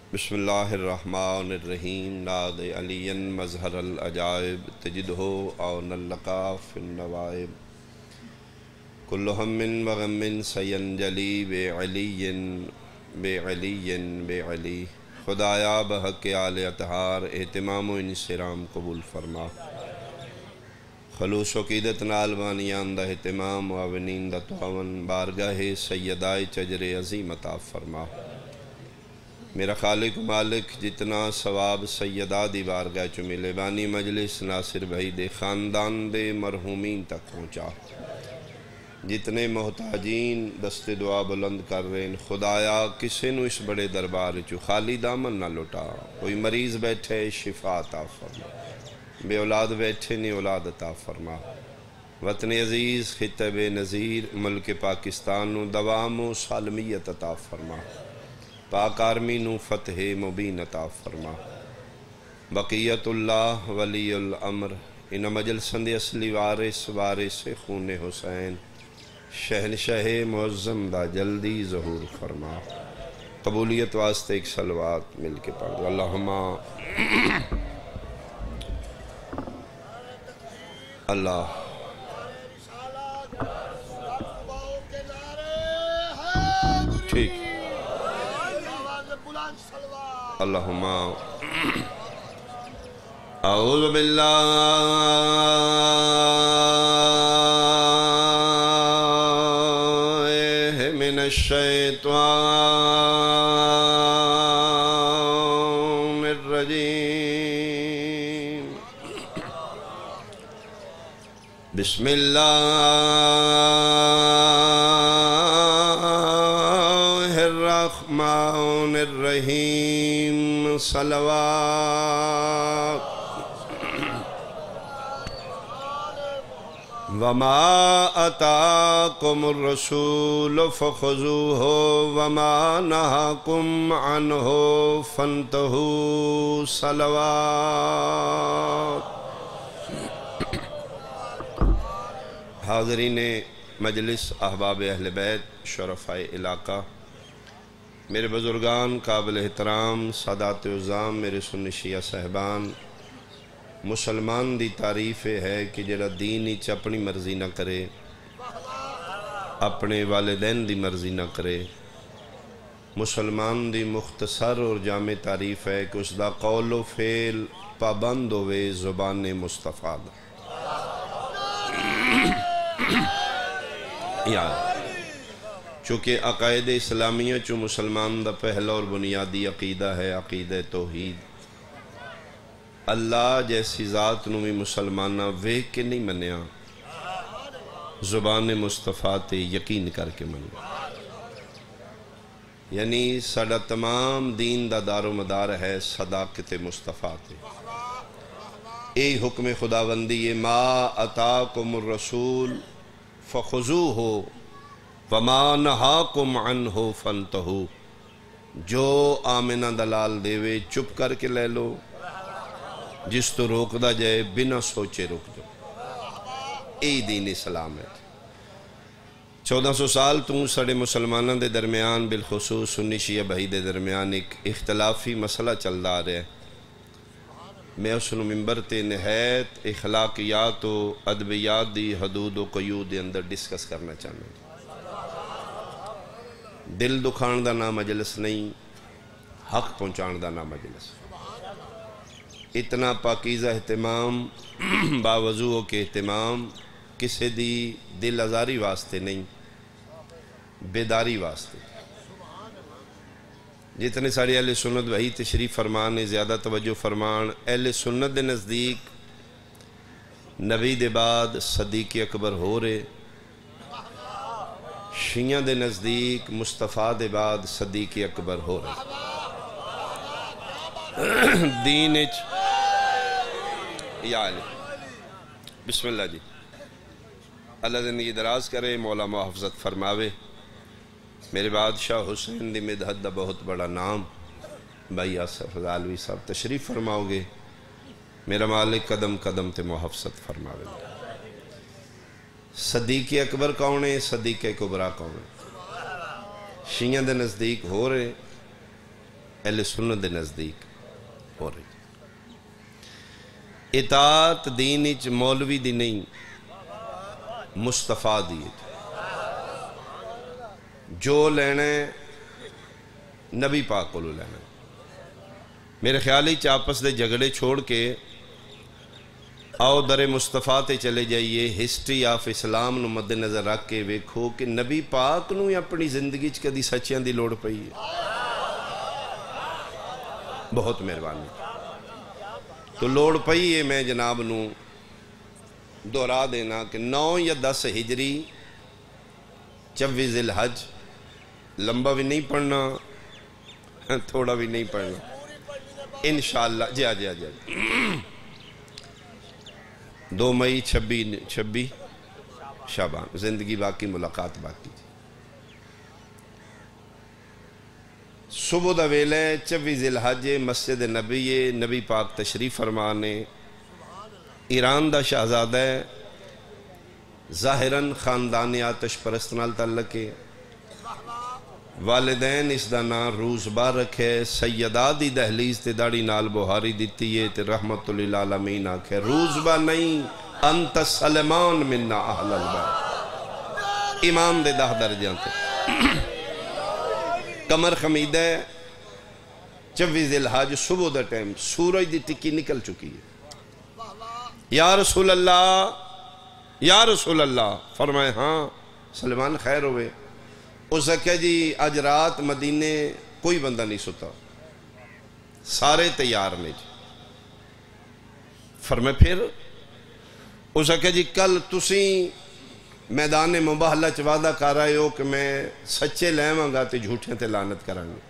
بسم اللہ الرحمن الرحیم ناد علی مظہر العجائب تجدہ اون اللقا فی النوائب کل ہم و غم سینجلی بے علی خدایا بحق آل اطہار اہتمام و انصرام قبول فرما خلوص و عقیدت نال بانیان دا اہتمام و آونین دا تعاون بارگاہ سیدائے چجر عظیم عطا فرما میرا خالق مالک جتنا ثواب سیدہ دی بارگاہ چو ملے بانی مجلس ناصر بھائی دے خاندان دے مرحومین تک پہنچا جتنے محتاجین دست دعا بلند کر رہے ہیں خدایا کسے نو اس بڑے دربار چو خالی دامن نہ لٹا کوئی مریض بیٹھے شفا عطا فرما بے اولاد بیٹھے نہیں اولاد عطا فرما وطن عزیز خطہ بے نظیر ملک پاکستان نو دوام و سالمیت عطا فرما پاک آرمی نو فتح مبین عطا فرما بقیت اللہ ولی الامر ان مجلسند اصلی وارث خون حسین شہنشاہ معظم دا جلدی ظہور فرما قبولیت واسطے ایک صلوات مل کے پڑھ اللہم اللہ ٹھیک اللہم اعوذ باللہ من الشیطان الرجیم بسم اللہ الرحمن الرحیم صلوات وما اتاکم الرسول فخذوہ وما نہاکم عنہ فانتہوا صلوات حاضرین مجلس احباب اہل بیت شرفاء علاقہ میرے بزرگان قابل احترام سادات عظام میرے سنی شیعہ صاحبان مسلمان دی تعریف ہے کہ جڑا دین ہی اپنی مرضی نہ کرے اپنے والدین دی مرضی نہ کرے مسلمان دی مختصر اور جامع تعریف ہے کہ اس دا قول و فعل پابند ہوئے زبان مصطفیٰ دا چونکہ عقائد اسلامیہ چو مسلمان دا پہلا اور بنیادی عقیدہ ہے عقیدہ توحید اللہ جیسی ذات نو بھی مسلمانہ ویک کے نہیں منیا زبان مصطفیٰ تے یقین کر کے منیا یعنی ساڑا تمام دین دا دار و مدار ہے صداقت مصطفیٰ تے اے حکم خداوندی ما اتاکم الرسول فخذوہ وما نہاکم عنہ فانتہو جو آمنہ دلال دیوے چپ کر کے لے لو جس تو روک دا جائے بنا سوچے روک جو اے دین اسلام ہے 1400 سال تو سڑے مسلمانوں دے درمیان بالخصوص سنی شیعہ بھائی دے درمیان ایک اختلافی مسئلہ چل دا رہے ہیں میں اس نے ممبر تے نہایت اخلاقیات و ادبیات دی حدود و قیود دے اندر ڈسکس کرنا چاہنا ہے دل دکھان دا نام مجلس نہیں حق پہنچان دا نام مجلس اتنا پاکیزہ اہتمام باوضوع کے اہتمام کسے دی دل ازاری واسطے نہیں بیداری واسطے جتنے ساڑے اہل سنت وہی تشریف فرمان زیادہ توجہ فرمان اہل سنت دے نزدیک نبی دے بعد صدیق اکبر ہو رہے شیعہ دے نزدیک مصطفیٰ دے بعد صدیق اکبر ہو رہے دین یا علی بسم اللہ جی اللہ زندگی دراز کرے مولا محفظت فرماوے میرے بادشاہ حسین دی مدحت دا بہت بڑا نام بھائی آصف غالوی صاحب تشریف فرماؤ گے میرا مالک قدم قدم تے محفظت فرماوے صدیق اکبر کون ہے صدیق کبریٰ کون ہے شیعہ دے نزدیک ہو رہے اہل سنت دے نزدیک ہو رہی. اطاعت دین اچ مولوی دی نہیں، مصطفیٰ دی. جو لینے نبی پاک کو لینا. میرے خیال ہی آپس دے جھگڑے چھوڑ کے آؤ در مصطفیٰ تے چلے جائیے. ہسٹری آف اسلام نو مد نظر رکھ کے ویکھو کہ نبی پاک نو اپنی زندگی چ کدی سچیاں دی لوڑ پئی ہے. بہت مہربانی. تو لوڑ پئی ہے میں جناب نو دہرا دینا کہ 9 یا 10 ہجری 24 ذی الحج. لمبا بھی نہیں پڑھنا تھوڑا بھی نہیں پڑھنا انشاءاللہ. جی 2 مئی 26 شعبان. زندگی باقی، ملاقات باقی. صبح دا ویلے 24 ذی الحج مسجد نبی. نبی پاک تشریف فرمانے. ایران دا شہزادہ ہے، ظاہراً خاندان آتش پرست نال تعلق ہے. والدین اس دا نام روزبا رکھے. سیدہ دی دہلیز تے داڑی نال بہاری دیتی ہے تے رحمت للعالمین آکھے روزبا نہیں انت سلمان مننا اہل البیت. امام دے 10 درجہ تے کمر خمید ہے. 24 ذی الحج صبح دا ٹائم سورج دی ٹکی نکل چکی ہے. یا رسول اللہ، یا رسول اللہ. فرمائے ہاں سلمان خیر ہوئے. اس کہا جی آج رات مدینے کوئی بندہ نہیں ستا، سارے تیار نے جی. فرمائے پھر. اس کہا جی کل تسی میدان مباہلہ چ وعدہ کر رہے ہو کہ میں سچے لیواں گا تے جھوٹیں تے لعنت کرانگے.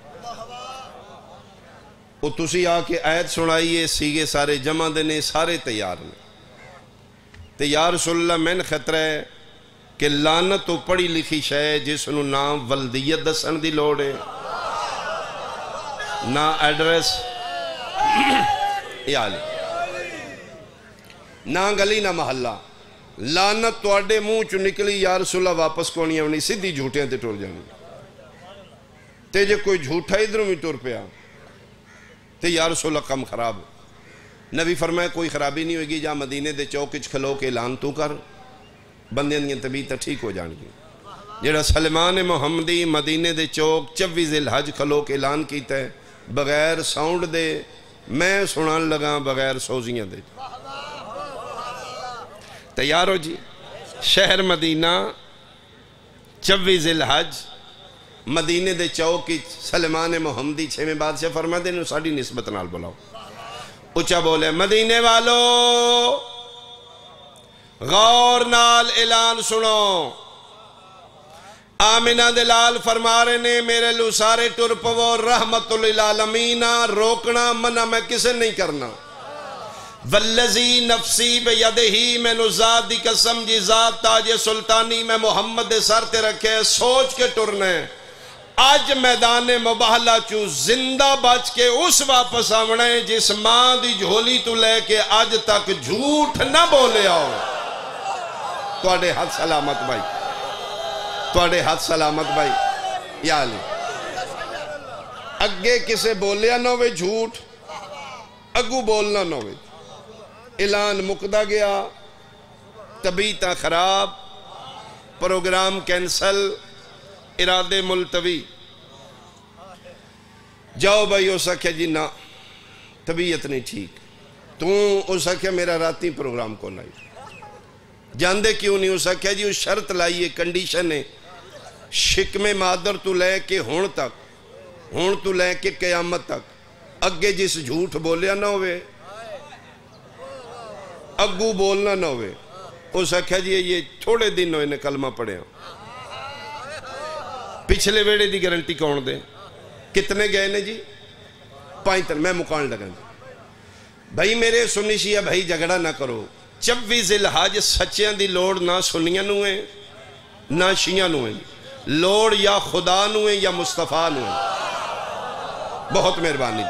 وہ تسی آ کے آیت سنائیے، سیگے سارے جمع دینے، سارے تیار نے. تے یا رسول اللہ میں خطرہ ہے کہ لعنت تو پڑھی لکھی شے جس نو نام ولدیت دسن دی لوڑ ہے، نہ ایڈریس یا نہ گلی نہ محلہ. لعنت تو اڈے منہ چو نکلی یا رسول اللہ واپس کونی آنی، سیدھی جھوٹیاں تے ٹور جانی. تے جے کوئی جھوٹا ادھروں بھی ٹور پیا تے یا رسول اللہ کم خراب. نبی فرمائے کوئی خرابی نہیں ہوگی. جا مدینے دے چوکچ کھلو کے اعلان تو کر، بندیاں دیاں طبیعتاں ٹھیک ہو جان گی. جڑا سلمان محمدی مدینے دے چوک 24 ذی الحج کھلو کے اعلان کیتا ہے بغیر ساؤنڈ دے، میں سنان لگا بغیر سوزیاں دے. تیار ہو جی. شہر مدینہ 24 ذی الحج مدینے دے چوک سلمان محمدی 6ویں بادشاہ فرما دے ساڑی نسبت نال بلاؤ. اچھا بولے مدینے والو غور نال اعلان سنو. آمنہ دلال فرما رہے نے میرے لو سارے ٹر پو رحمت للعالمین. روکنا منع میں کسے نہیں کرنا. والذی نفسی بیدہی میں ذات دی قسم جی ذات تاج سلطانی میں محمد دے سر تے رکھے. سوچ کے ٹرنے آج میدان مباہلہ چو زندہ بچ کے اس واپس آونے جس ماں دی جھولی تو لے کے آج تک جھوٹ نہ بولے آؤ. توڑے ہاتھ سلامت بھائی، توڑے ہاتھ سلامت بھائی. یا علی اگے کسے بولیا نہ ہوئے جھوٹ، اگو بولنا نہ ہوئے. اعلان مقدہ گیا، طبیعتاں خراب، پروگرام کینسل، ارادے ملتوی. جاؤ بھائی. ہو سکے جی نہ طبیعت نہیں ٹھیک. تو ہو سکے میرا راتی پروگرام کو لائی. جاندے کیوں نہیں؟ ہو سکے جی اس شرط لائیے، کنڈیشن ہے شکم مادر تو لے کے ہون تک، ہون تو لے کے قیامت تک اگے جس جھوٹ بولیا نہ ہوئے، اگو بولنا نہ ہوئے. ہو سکے جی یہ تھوڑے دن ہوئے نے کلمہ پڑھے ہوں. پچھلے ویڑے دی گارنٹی کون دے؟ کتنے گئے نے جی؟ 5 میں مکان لگا جی. بھائی میرے سنی شیعہ بھائی جھگڑا نہ کرو. 24 ذی الحج سچیاں دی لوڑ نہ سنیاں نوئے نہ شیعہ نوئے. لوڑ یا خدا نوئے یا مصطفیٰ نوئے. بہت مہربانی.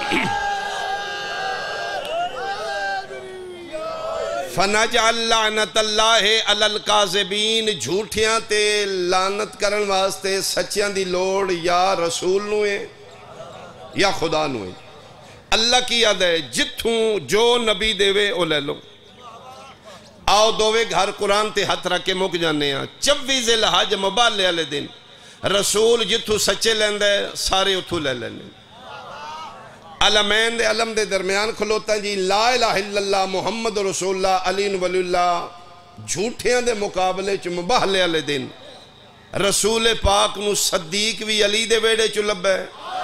فَنَجْعَلْ لَعْنَةَ اللَّهِ عَلَى الْقَاذِبِينَ. جھوٹیاں تے لعنت کرن واسطے سچیاں دی لوڑ یا رسول نوئے یا خدا نو ہے. اللہ کی یاد ہے جتھوں جو نبی دے وے او لے لو. آؤ دووے گھر قرآن تے ہاتھ رکھ کے مک جانے ہیں. 24 ذی الحج مبالے والے دن رسول جتھوں سچے لیندے سارے اتھوں لے لینے. علمین دے علم دے درمیان کھلوتا جی لا الہ الا اللہ محمد رسول اللہ علی ولی اللہ. جھوٹیاں دے مقابلے چ مبالے والے دن رسول پاک نو صدیق بھی علی دے ویڑے چ لبے,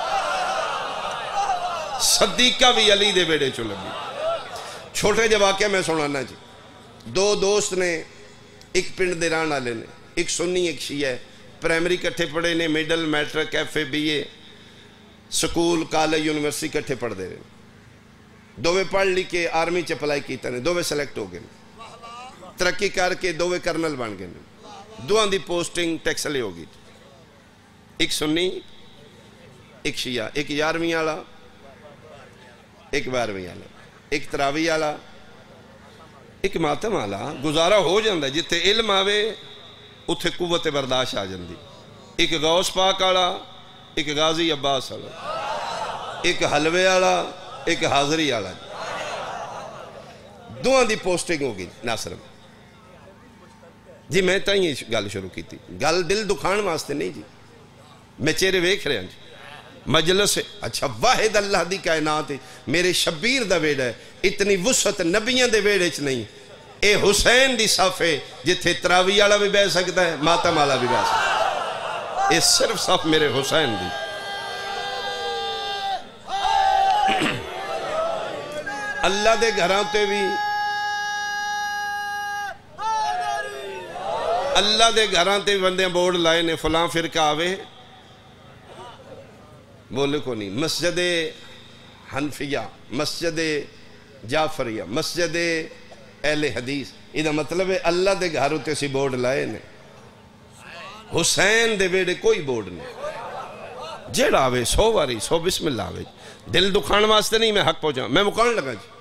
صدیقہ بھی علی دے ویڑے چ لبی. چھوٹے جا واقعہ میں سنانا جی. دو دوست نے ایک پنڈ دے رہن والے نے, ایک سنی ایک شیعہ, پرائمری کٹھے پڑھے نے, middle matric F A B A school college university کٹھے پڑھ دے رہے. دووے پڑھ لی کے آرمی چ اپلائی کیتا نے, دووے سلیکٹ ہو گئے, ترقی کر کے دووے کرنل بن گئے. دوان دی پوسٹنگ ٹیکسلے ہوگی. ایک سنی ایک شیعہ, ایک 11ویں والا ایک 12ویں والا, ایک تراوی والا ایک ماتم والا. گزارا ہو جاندہ جتے علم آوے اتھے قوت برداشت آ جاندی. ایک غوث پاک والا ایک غازی عباس والا, ایک حلوے والا ایک حاضری والا. دوان دی پوسٹنگ ہوگی ناصر میں. جی میں تائیں یہ گل شروع کی تھی, گل دل دکھان واسطے نہیں جی, میں چہرے ویکھ رہے ہیں جی. مجلس اچھا واحد اللہ دی کائنات ہے, میرے شبیر دا ویڑا ہے, اتنی وسعت نبیاں دے ویڑے چ نہیں. اے حسین دی صف ہے جتھے تراوی والا بھی بہ سکتا ہے, ماتم والا بھی بہ سکتا ہے. اے صرف صف میرے حسین دی. اللہ دے گھراں تے بھی اللہ دے گھراں تے بھی بندے بورڈ لائے نے فلاں فرقہ آوے بولے کو نہیں. مسجد حنفیہ, مسجد جعفریہ, مسجد اہل حدیث, یہ مطلب ہے اللہ دے گھر ہوتے سی بورڈ لائے نے. حسین دے بیڑے کوئی بورڈ نہیں. جیڑا آوے 100 واری 100 بسم اللہ آوے. دل دکھان واسطے نہیں, میں حق پہنچا میں مکان لگا جی.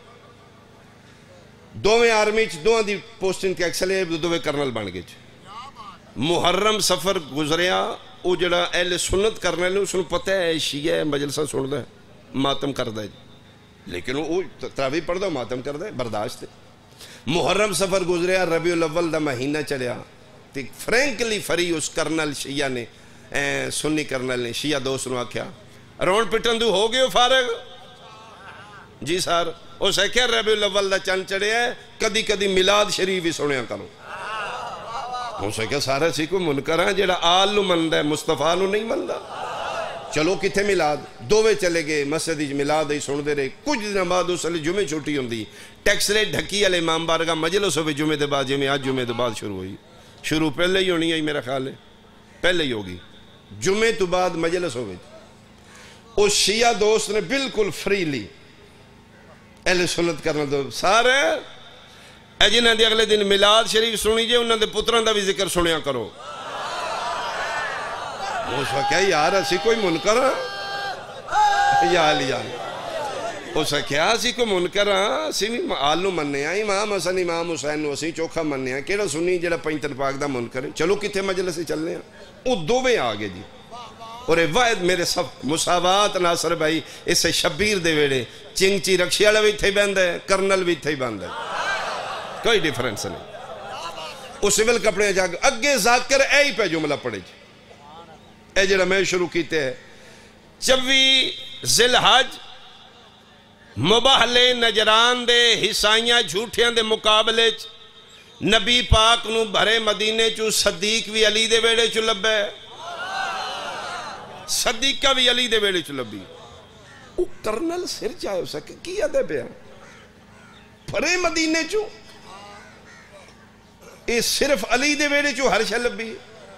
دوویں آرمی چ دوویں دی پوسٹنگ کے ایکسلے دوویں کرنل بن گئے. محرم سفر گزریا, وہ جڑا اہل سنت کرنے لے اس نے پتہ ہے شیعہ ہے مجلسہ سن دے ماتم کر دے, لیکن وہ تراویح پڑھ دو ماتم کر دے برداشت. محرم سفر گزریا, ربیع الاول دا مہینہ چڑھیا, تے فرینکلی فری اس کرنل شیعہ نے سنی کرنل نے شیعہ دوست نے آکھیا رون پٹن دو ہو گئے ہو فارغ جی سر. اس ہے کیا ربیع الاول دا چند چڑھیا ہے, کدی کدی میلاد شریف ہی سنیا کرو. اس ہے کیا سارا سی کو منکر ہیں جیڑا آل نو مندہ ہے مصطفیٰ نو نہیں مندہ. چلو کتھے میلاد, دووے چلے گئے مسجد میلاد ہی سن دے رہے. کچھ دن بعد اس علی جمعے چھوٹی ہوں دی, ٹیکس ریٹ ڈھکی علی امام بارگاہ مجلس ہوئے جمعے دے بعد, جمعے آج جمعے دے بعد شروع ہوئی. شروع پہلے ہی ہونی ہے میرا خیال ہے, پہلے ہی ہوگی. جمعے تو بعد مجلس ہوئے. اس شیعہ دوست نے بالکل فریلی اہل سنت کرنا دو سارے اے جنہاں دی اگلے دن میلاد شریف سنی جے انہاں دے پتران دا بھی ذکر سنیا کرو. اس وقت کیا یار اسی کوئی منکر ہاں یا علی جان, اس وقت کیا اسی کوئی منکر ہاں, اسی بھی آلو مننے ہیں, امام حسن امام حسین نو اسی چوکھا مننے ہیں. کیڑا سنی جڑا پینتن پاک دا منکر ہے. چلو کتھے مجلس سے چلنے ہیں, وہ دوویں آگے جی. اور واحد میرے سب مساوات ناصر بھائی اس سے شبیر دے ویڑے چنگ چی رکشی والا بھی تھے بند ہے, کرنل بھی تھے بند ہے, کوئی ڈیفرنس نہیں. وہ سول کپڑے جا کے اگے ذاکر اے ہی پہ جملہ پڑے جی. اے جڑا میں شروع کیتے ہیں 24 ذی الحج مباہلے نجران دے حسائیاں جھوٹیاں دے مقابلے نبی پاک نو بھرے مدینے چو صدیق بھی علی دے ویڑے چو لبے, صدیقہ بھی علی دے ویڑے چو لبی. وہ کرنل سر چاہے ہو سکے کیا دے پہ بھرے مدینے چو اے صرف علی دے ویڑے چو ہر شہ لبی.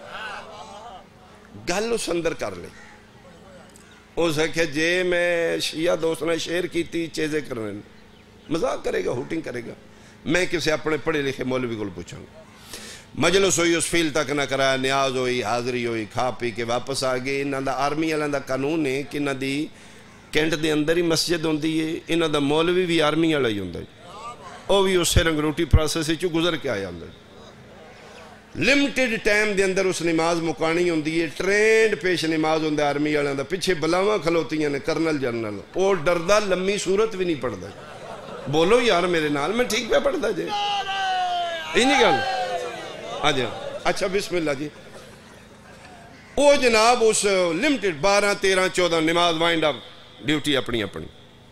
گل اس اندر کر لے. اس ہے کہ جے میں شیعہ دوست نے شیئر کی تھی چیزیں کرنے مذاق کرے گا, ہوٹنگ کرے گا. میں کسی اپنے پڑھے لکھے مولوی کو پوچھوں گا. مجلس ہوئی اس فیل تک نہ کرایا, نیاز ہوئی, حاضری ہوئی, کھا پی کے واپس آگئے. انہاں دا آرمی والا دا قانون ہے کہ انہاں دی کینٹ دے اندر ہی مسجد ہوندی ہے, انہاں دا مولوی بھی آرمی والا ہی ہوندا ہے, وہ بھی اس سے رنگ روٹی پروسیس چ گزر کے آیا اندر. لمٹڈ ٹائم دے اندر اس نماز مکانی ہوندی ہے. ٹرینڈ پیش نماز ہوندہ آرمی والوں دا, پیچھے بلاواں کھلوتیاں نے کرنل جنرل, وہ ڈردہ لمبی صورت بھی نہیں پڑھتا. بولو یار میرے نال, میں ٹھیک پہ پڑھتا جی, یہ نہیں گل آ جا. اچھا بسم اللہ جی. وہ جناب اس لمٹڈ 12 13 14 نماز وائنڈ اپ, ڈیوٹی اپنی اپنی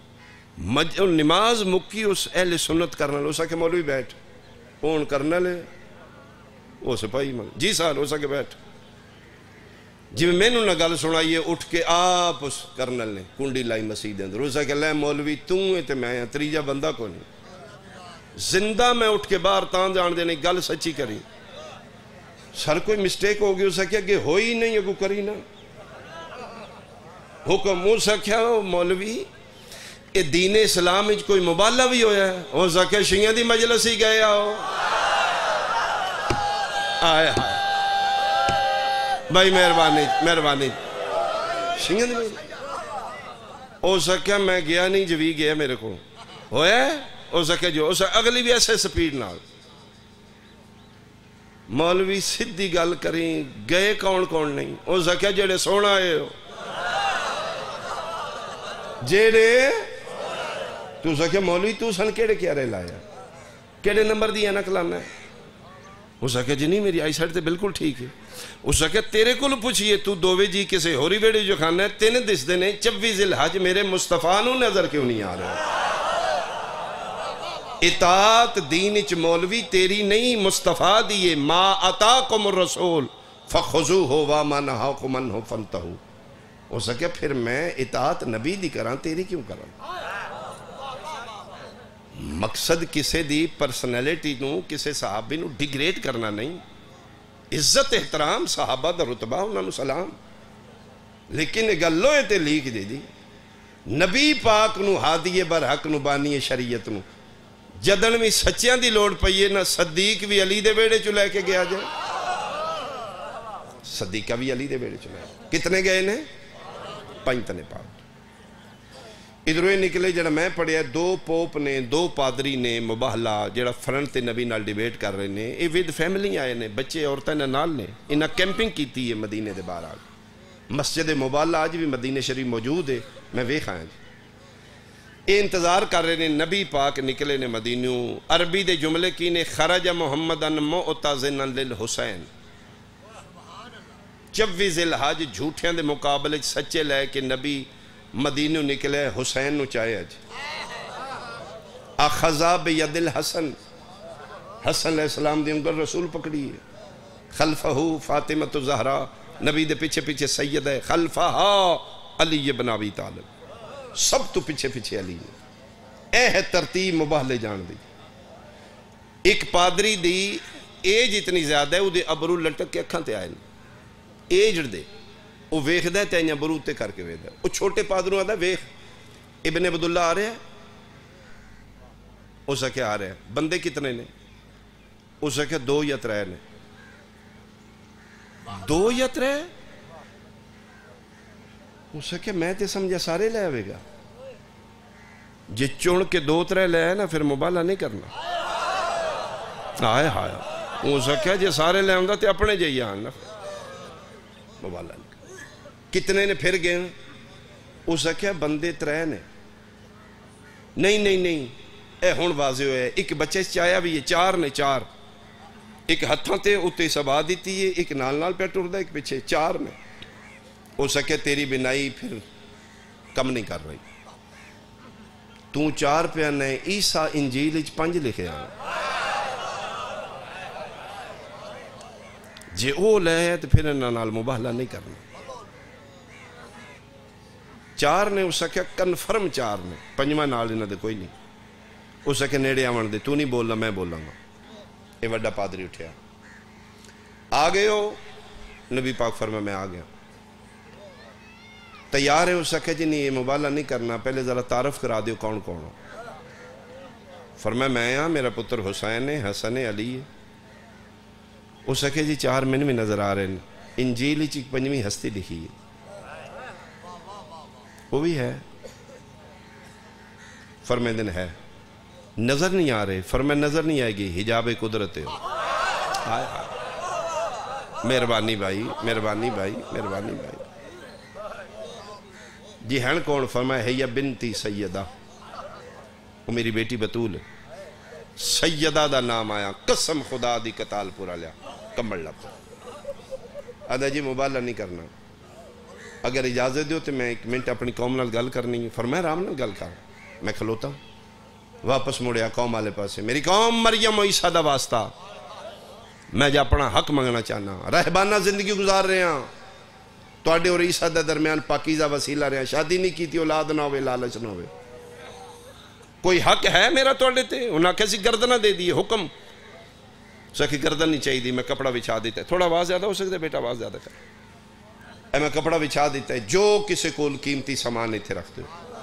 نماز مکی. اس اہل سنت کرنل ہو سکے مولوی بیٹھ, کون کرنل ہے وہ سپاہی مل جی سال ہو سکے بیٹھ. جی میں نے گل سنائیے اٹھ کے آپ اس کرنل نے کنڈی لائی مسیح اندر. ہو سکے لے مولوی توں ہے تے میں تریجا بندہ کو نہیں. زندہ میں اٹھ کے باہر تان جان دینے گل سچی کری. سر کوئی مسٹیک ہو گئی ہو سکیا کہ ہوئی نہیں اگو کری نا حکم. ہو سکیا مولوی اے دین اسلام وچ کوئی مبالغہ بھی ہویا ہے. ہو سکیا شیعہ دی مجلس ہی گئے آؤ. آئے ہائے بھائی مہربانی مہربانی. شیعہ دی مجلس ہو سکیا میں گیا نہیں جوی گیا میرے کو ہویا ہے. ہو سکیا جو اگلی بھی ایسے سپیڈ نال. مولوی سدھی گل کریں گئے کون کون نہیں. ہو سکیا جڑے سونا آئے ہو جڑے تو سکیا مولوی تو سن کیڑے کیا رہ لایا کیڑے نمبر دیا نہ کلانا ہے. ہو سکیا جی نہیں میری آئی سائٹ تے بالکل ٹھیک ہے. ہو سکیا تیرے کو پوچھئے تو دووے جی کسے ہوری بیڑی جو کھانا ہے تین دس دینے 24 ذی الحج میرے مصطفیٰ نو نظر کیوں نہیں آ رہا. اطاعت دین اچ مولوی تیری نہیں مصطفیٰ دیئے. ما اتاکم الرسول فخذوہ وما نہاکم عنہ فانتہوا. ہو سکیا پھر میں اطاعت نبی دی کراں تیری کیوں کراں. مقصد کسے دی پرسنیلیٹی نو کسے صحابی نو ڈیگریڈ کرنا نہیں. عزت احترام صحابہ دا رتبہ انہوں نے سلام. لیکن گلوئے تے لیک دے دی نبی پاک نو ہادی برحق نو بانی شریعت نو جدن میں سچیاں دی لوڑ پئیے نہ صدیق بھی علی دے بیڑے چو لے کے گیا جائے. صدیقہ بھی علی دے بیڑے چو لے کتنے گئے نے 5 تنے پاک. ادھروئے نکلے جڑا میں پڑھیا 2 پوپ نے 2 پادری نے مباہلہ جڑا فرنٹ تے نبی نال ڈیبیٹ کر رہے نے. یہ ود فیملی آئے نے بچے عورتیں نال نے. انہاں کیمپنگ کیتی ہے مدینے دے باہر. مسجد مباہلہ آج بھی مدینے شریف موجود ہے, میں ویکھ آیا. یہ انتظار کر رہے نے. نبی پاک نکلے نے مدینیوں. عربی دے جملے کی نے خرج محمدن معتزنا للحسین. 24 ذی الحج جھوٹیاں دے مقابلے سچے لے کے نبی مدینیوں نکلے حسین نو چاہے اج. اخذا بید الحسن, حسن علیہ السلام دی انگر رسول پکڑی ہے. خلفہ فاطمہ الزہرا, نبی دے پیچھے پیچھے سید ہے. خلفہ علی بن ابی طالب, سب تو پیچھے پیچھے علی ہے. اے ہے ترتیب مباہلے جان دی. ایک پادری دی ایج اتنی زیادہ ہے, وہ دے ابرو لٹک کے اکھاں تے آئے ایج دے. وہ ویخ دے تینیا بروتے کر کے ویخ دے. وہ چھوٹے پادروں آدھا ویخ ابن عبداللہ آ رہے ہیں. اس سکے آ رہے ہیں. بندے کتنے نے؟ اس سکے 2 یا 3 نے. 2 یا 3. اس سکے میں تے سمجھا سارے لے آوے گا. جی چون کے 2 3 لے آئے نا پھر مبالہ نہیں کرنا. آئے ہائے اس سکے جی سارے لے آؤں تے اپنے جائیے آنا مبالہ نہیں. کتنے نے پھر گئے؟ اس سکے بندے 3 نے. نہیں اے ہون واضح ہوئے. ایک بچے چاہیا بھی یہ 4 نے. 4 ایک ہتھاں تے اتے سبا دیتی ہے, ایک نال نال پہ ٹر دا, ایک پیچھے 4 نے. ہو سکے تیری بنائی پھر کم نہیں کر رہی. تو 4 پہ نے عیسیٰ انجیل 5 لکھے آنا. جے او لے ہے تو پھر انہاں نال مباہلہ نہیں کرنا. 4 نے. اس سکے کنفرم 4 نے. 5واں نال انہاں دے کوئی نہیں. اس سکے نیڑے آون دے, تو نہیں بولنا میں بولاں گا. یہ وڈا پادری اٹھیا. آ گئے ہو؟ نبی پاک فرمایا میں آ گیا. تیار ہے؟ اس سکے جی نہیں یہ مباہلہ نہیں کرنا, پہلے ذرا تعارف کرا دیو کون کون ہو. فرمایا میں ہاں, میرا پتر حسین ہے, حسن ہے, علی ہے. اس سکے جی 4 میں بھی نظر آ رہے ہیں. انجیل 5ویں ہستی لکھی ہے, وہ بھی ہے. فرمائے دن ہے, نظر نہیں آ رہے. فرمائے نظر نہیں آئے گی, حجاب قدرت ہے. مہربانی بھائی، مہربانی بھائی، مہربانی بھائی. جی ہن کون؟ فرمایا ہے یا بنتی سیدہ، وہ میری بیٹی بطول ہے. سیدہ دا نام آیا، قسم خدا دی کتال پورا لیا کمبل لپ. آدھا جی مبالغہ نہیں کرنا، اگر اجازت دیو تو میں ایک منٹ اپنی قوم نال گل کرنی ہے. فرمایا رام نال گل کر. میں کھلوتا ہوں، واپس مڑیا قوم والے پاسے. میری قوم مریم و عیسیٰ دا واسطہ، میں جا اپنا حق منگنا چاہنا. رہبانہ زندگی گزار رہے ہیں، توڑے اور عیسیٰ دا درمیان پاکیزہ وسیلہ رہے ہیں. شادی نہیں کی تھی، اولاد نہ ہوئے، لالچ نہ ہوئے. کوئی حق ہے میرا توڑے تے؟ انہاں کیسی گردنہ دے دیئے حکم. سکی گردن نہیں چاہیے دی، میں کپڑا بچھا دیتا ہے. تھوڑا آواز زیادہ ہو سکتا ہے بیٹا، آواز زیادہ کر. اے میں کپڑا بچھا دیتا ہے. جو کسے کول قیمتی سامان نہیں تھے رکھتے،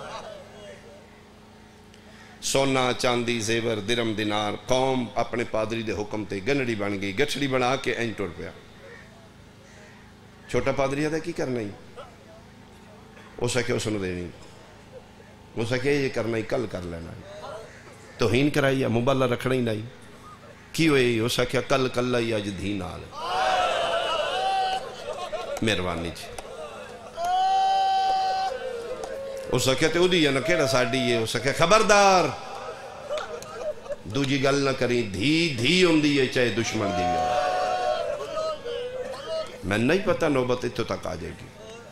سونا چاندی زیور درم دینار. قوم اپنے پادری دے حکم تے گنڑی بن گئی، گٹھڑی بنا کے این ٹور پیا. چھوٹا پادری آدھا کی کرنا ہی؟ ہو سکے اس نے دینی، ہو سکے یہ کرنا ہی کل کر لینا. توہین کرائی یا مبالغہ رکھنا ہی نہیں کی ہوئی. ہو سکے کل کل ہی اج دھی نال. مہربانی جی. ہو سکے تو دی یا نہ کیڑا ساڑی ہے. ہو سکے خبردار دوجی گل نہ کریں. دھی ہوندی ہے چاہے دشمن دی ہے. میں نہیں پتا نوبت اتھو تک آ جائے گی.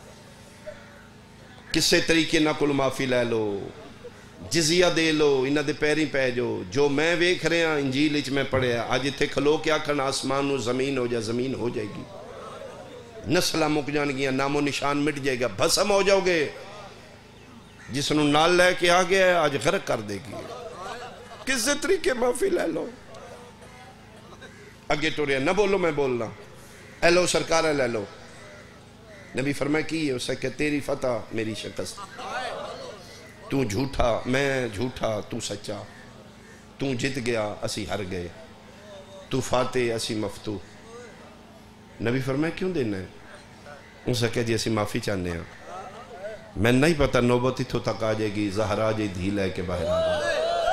کسے طریقے نہ کل معافی لے لو، جزیہ دے لو، انہ دے پیریں پہ جو میں ویکھ رہے ہیں انجیل اچ میں پڑھے. آج اتھے کھلو کیا کھنا آسمان و زمین ہو جائے، زمین ہو جائے گی. نسلہ مک جان گیا، نام و نشان مٹ جائے گا، بھسم ہو جاؤ گے. جس نے نال لے کے آگے ہے آج غرق کر دے گی. کس طریقے معافی لے لو. اگے ٹوریا نہ بولو، میں بولنا. اے لو سرکار لے لو. نبی فرمایا کی ہے؟ اسے کہ تیری فتح میری شکست. تو جھوٹا میں جھوٹا، تو سچا. تو جت گیا اسی ہر گئے، تو فاتح اسی مفتو. نبی فرمایا کیوں دینا ہے؟ اسے کہ جی اسی معافی چاہنے ہیں. میں نہیں پتا نوبت اتھو تک آ جائے گی. زہرا جی دھی لے کے باہر آ جائے.